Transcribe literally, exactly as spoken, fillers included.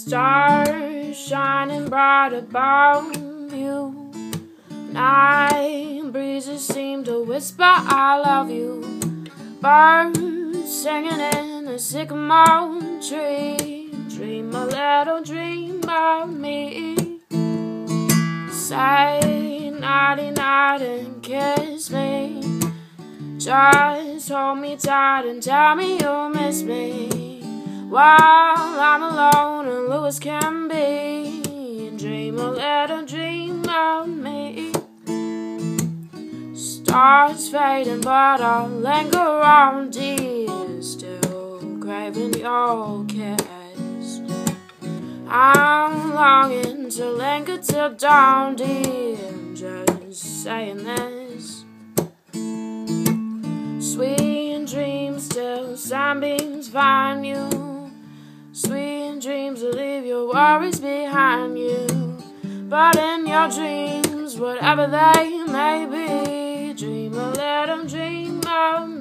Stars shining bright above you. Night breezes seem to whisper I love you. Birds singing in the sycamore tree. Dream a little dream of me. Say nighty night and kiss me. Just hold me tight and tell me you'll miss me while I'm alone and blue as can be. Dream a little dream of me. Stars fading but I'll linger on, dear. Still craving your kiss. I'm longing to linger till dawn, dear. Just saying this. Sweet dreams till sunbeams find you. Sweet dreams will leave your worries behind you. But in your dreams, whatever they may be, dream a little dream of me.